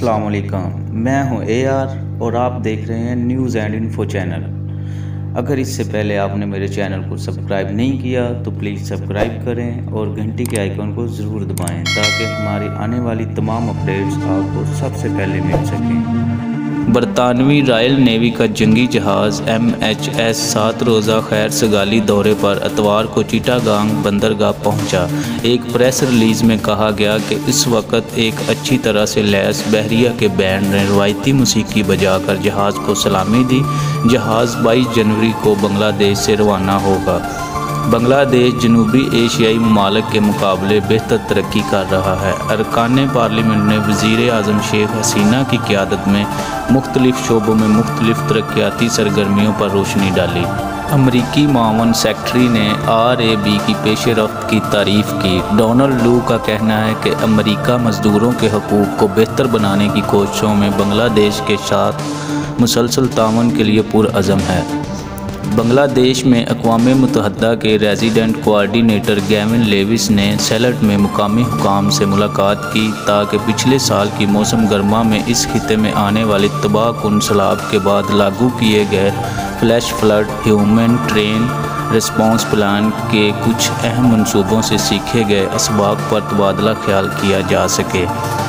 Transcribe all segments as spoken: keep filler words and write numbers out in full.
अस्सलाम वालेकुम, मैं हूं ए आर और आप देख रहे हैं न्यूज़ एंड इन्फो चैनल। अगर इससे पहले आपने मेरे चैनल को सब्सक्राइब नहीं किया तो प्लीज़ सब्सक्राइब करें और घंटी के आइकन को ज़रूर दबाएं ताकि हमारी आने वाली तमाम अपडेट्स आपको सबसे पहले मिल सकें। बरतानवी रॉयल नेवी का जंगी जहाज़ एम एच एस सात रोज़ा खैर सगाली दौरे पर इतवार को चिटागांग बंदरगाह पहुंचा। एक प्रेस रिलीज़ में कहा गया कि इस वक्त एक अच्छी तरह से लैस बहरिया के बैंड ने रवायती मौसीकी बजाकर जहाज़ को सलामी दी। जहाज़ बाईस जनवरी को बांग्लादेश से रवाना होगा। बांग्लादेश जनूबी एशियाई ममालिक के मुकाबले बेहतर तरक्की कर रहा है। अरकान पार्लियामेंट ने वज़ीर आज़म शेख हसीना की क़यादत में मुख्तलिफ़ शोबों में मुख्तलिफ़ तरक्याती सरगर्मियों पर रोशनी डाली। अमरीकी मावन सेक्रेटरी ने आर ए बी की पेशरफ्त की तारीफ़ की। डोनाल्ड लू का कहना है कि अमरीका मज़दूरों के हकूक़ को बेहतर बनाने की कोशिशों में बांग्लादेश के साथ मुसलसल तावन के लिए पुरअज़म है। बांग्लादेश में अक़वाम मुत्तहदा के रेजिडेंट कोऑर्डिनेटर गैविन लेविस ने सेलट में मुकामी हुकाम से मुलाकात की ताकि पिछले साल की मौसम गर्मा में इस खिते में आने वाले तबाहकुन सैलाब के बाद लागू किए गए flash flood human train response plan के कुछ अहम मनसूबों से सीखे गए असबाब पर तबादला ख्याल किया जा सके।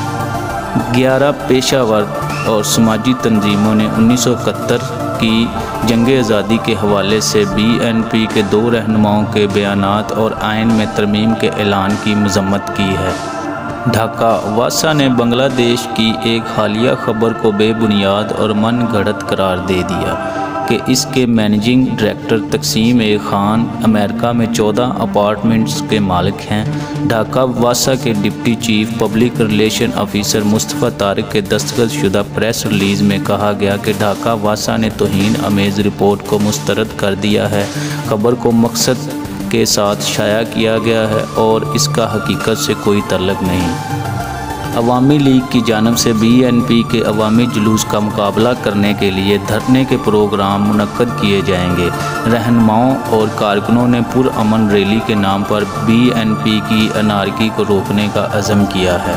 ग्यारह पेशावर और समाजी तंजीमों ने उन्नीस सौ इकहत्तर की जंग आज़ादी के हवाले से बी एन पी के दो रहनुमाओं के बयानात और आइन में तरमीम के ऐलान की मजम्मत की है। ढाका वासा ने बांग्लादेश की एक हालिया खबर को बेबुनियाद और मन गढ़ंत करार दे दिया कि इसके मैनेजिंग डायरेक्टर तकसीम ए ख़ान अमेरिका में चौदह अपार्टमेंट्स के मालिक हैं। ढाका वासा के deputy chief public relation officer Mustafa Tariq के दस्तखत शुदा प्रेस रिलीज़ में कहा गया कि ढाका वासा ने तौहीन अमेज़ रिपोर्ट को मुस्तरद कर दिया है। खबर को मकसद के साथ शाया किया गया है और इसका हकीकत से कोई ताल्लुक़ नहीं। अवामी लीग की जानब से बी एन पी के अवामी जुलूस का मुकाबला करने के लिए धरने के प्रोग्राम मुनक्कद किए जाएंगे। रहनुमाओं और कारकुनों ने पुरअमन रैली के नाम पर बी एन पी की अनारकी को रोकने का अज़म किया है।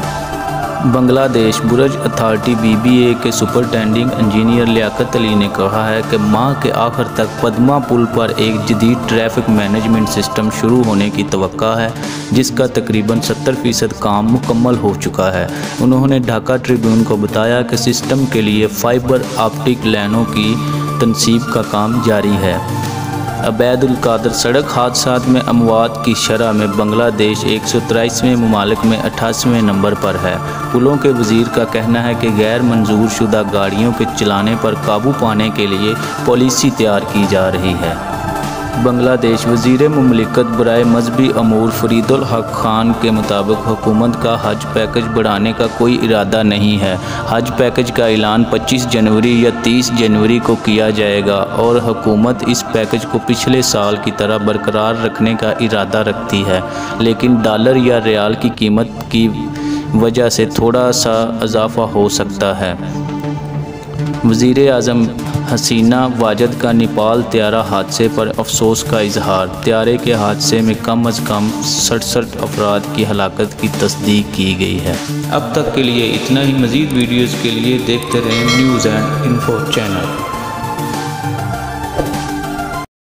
Bangladesh bridge authority B B A के सुपरिटेंडिंग इंजीनियर लियाकत अली ने कहा है कि माह के आखिर तक पद्मा पुल पर एक जदीद ट्रैफिक मैनेजमेंट सिस्टम शुरू होने की तवक्का है, जिसका तकरीबन सत्तर फ़ीसद काम मुकम्मल हो चुका है। उन्होंने ढाका ट्रिब्यून को बताया कि सिस्टम के लिए फाइबर ऑप्टिक लाइनों की तनसीब का काम जारी है। अबैदुल कादर सड़क हादसात में अमवात की शरह में बांग्लादेश एक सौ तेईसवें ममालिक में अट्ठासीवें नंबर पर है। पुलों के वज़ीर का कहना है कि गैर मंजूर शुदा गाड़ियों के चलाने पर काबू पाने के लिए पॉलिसी तैयार की जा रही है। बांग्लादेश वज़ीर मुमलिकत बराए मजहबी अमूर फरीदुल हक खान के मुताबिक हुकूमत का हज पैकेज बढ़ाने का कोई इरादा नहीं है। हज पैकेज का ऐलान पच्चीस जनवरी या तीस जनवरी को किया जाएगा और हुकूमत इस पैकेज को पिछले साल की तरह बरकरार रखने का इरादा रखती है, लेकिन डॉलर या रियाल की कीमत की वजह से थोड़ा सा इजाफा हो सकता है। वज़ीर आज़म हसीना वाजद का नेपाल त्यारा हादसे पर अफसोस का इजहार। त्यारे के हादसे में कम अज़ कम सड़सठ अफराद की हलाकत की तस्दीक की गई है। अब तक के लिए इतना ही। मज़ीद वीडियोज़ के लिए देखते रहें न्यूज़ एंड इन्फो चैनल।